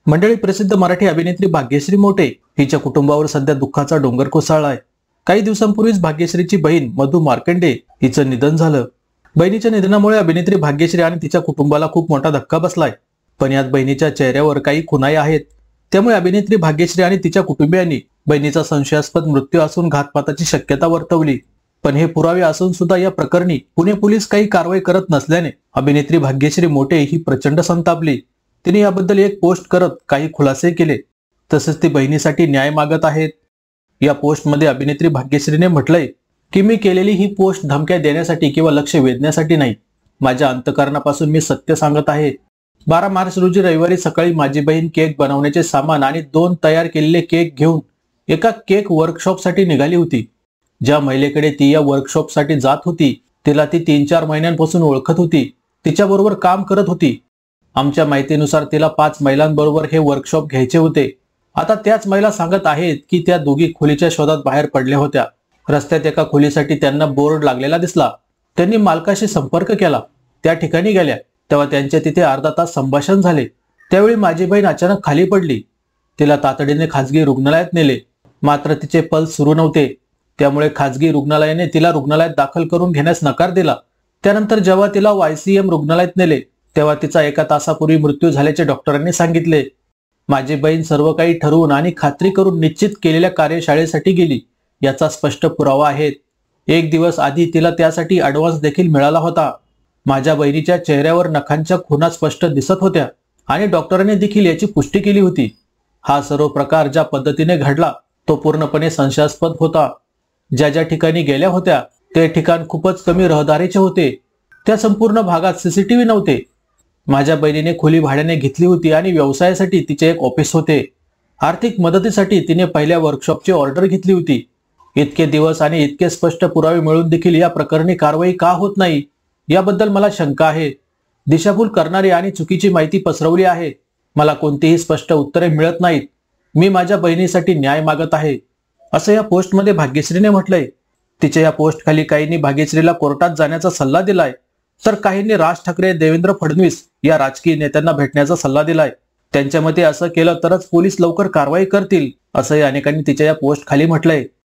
मंडळी, प्रसिद्ध मराठी अभिनेत्री भाग्यश्री मोटे हिच्या कुटुंबावर सध्या दुःखाचा डोंगर कोसळलाय। काही दिवसांपूर्वीच भाग्यश्रीची बहीण मधु मार्कंडे हिचं निधन झालं। बहिणीच्या निधनामुळे अभिनेत्री भाग्यश्री आणि तिच्या कुटुंबाला खूप मोठा धक्का बसलाय। पण यात बहिणीच्या चेहऱ्यावर काही खुणाई आहेत। त्यामुळे अभिनेत्री भाग्यश्री आणि तिच्या कुटुंबियांनी बहिणीचा संशयास्पद मृत्यू असून घातपाताची शक्यता वर्तवली। पण हे पुरावे असून सुद्धा या प्रकरणी पुणे पोलीस काही कारवाई करत नसल्याने अभिनेत्री भाग्यश्री मोटे ही प्रचंड संतापली। तिने याबद्दल एक पोस्ट करत काही खुलासे केले। तसेच ती बहिणीसाठी न्याय मागत आहेत। या पोस्टमध्ये अभिनेत्री भाग्यश्रीने म्हटलंय की मी केलेली ही पोस्ट धमक्या देण्यासाठी किंवा लक्ष वेधण्यासाठी नाही। माझ्या अंतःकरणापासून मी सत्य सांगत आहे। 12 मार्च रोजी रविवारी सकाळी माझी बहीण केक बनवण्याचे सामान आणि 2 तयार केलेले केक घेऊन एका केक वर्कशॉपसाठी निघाली होती। ज्या महिलेकडे ती या वर्कशॉपसाठी जात होती तिला ती 3-4 महिन्यांपासून ओळखत होती, तिच्याबरोबर काम करत होती। आमच्या माहितीनुसार तिला 5 महिलांबरोबर हे वर्कशॉप घ्यायचे होते। आता त्याच महिला सांगत आहेत की त्या दोघी खोलीच्या शोधात बाहेर पडल्या होत्या। रस्त्यात एका खोलीसाठी त्यांना बोर्ड लागलेला दिसला। त्यांनी मालकाशी संपर्क केला, त्या ठिकाणी गेल्या तेव्हा त्यांच्या तिथे अर्धा तास संभाषण झाले। त्यावेळी माझी बहीण अचानक खाली पडली। तिला तातडीने खासगी रुग्णालयात नेले, मात्र तिचे पल्स सुरू नव्हते। त्यामुळे खासगी रुग्णालयाने तिला रुग्णालयात दाखल करून घेण्यास नकार दिला। त्यानंतर जेव्हा तिला YCM रुग्णालयात नेले तेव्हा तिचा 1 तासापूर्वी मृत्यू झाल्याचे डॉक्टरांनी सांगितले। माझी बहीण सर्व काही ठरवून आणि खात्री करून निश्चित केलेल्या कार्यशाळेसाठी गेली याचा स्पष्ट पुरावा आहे। 1 दिवस आधी तिला त्यासाठी ॲडव्हान्स देखील मिळाला होता। माझ्या बहिणीच्या चेहऱ्यावर नखांच्या खुणा स्पष्ट दिसत होत्या आणि डॉक्टरांनी देखील याची पुष्टी केली होती। हा सर्व प्रकार ज्या पद्धतीने घडला तो पूर्णपणे संशयास्पद होता। ज्या ठिकाणी गेल्या होत्या ते ठिकाण खूपच कमी रहदारीचे होते। त्या संपूर्ण भागात CCTV नव्हते। माझ्या बहिणीने खोली भाड्याने घेतली होती आणि व्यवसायासाठी तिचे एक ऑफिस होते। आर्थिक मदतीसाठी तिने पहिल्या वर्कशॉपची ऑर्डर घेतली होती। इतके दिवस आणि इतके स्पष्ट पुरावे मिळून देखील या प्रकरणी कारवाई का होत नाही याबद्दल मला शंका आहे। दिशाभूल करणारी आणि चुकीची माहिती पसरवली आहे। मला कोणतीही स्पष्ट उत्तरे मिळत नाहीत। मी माझ्या बहिणीसाठी न्याय मागत आहे, असं या पोस्टमध्ये भाग्यश्रीने म्हटलंय। तिच्या या पोस्ट खाली काहींनी भाग्यश्रीला कोर्टात जाण्याचा सल्ला दिलाय, तर काहींनी राज ठाकरे, देवेंद्र फडणवीस या राजकीय नेत्यांना भेटण्याचा सल्ला दिलाय। त्यांच्या मते असं केलं तरच पोलीस लवकर कारवाई करतील, असंही अनेकांनी तिच्या या पोस्ट खाली म्हटलंय।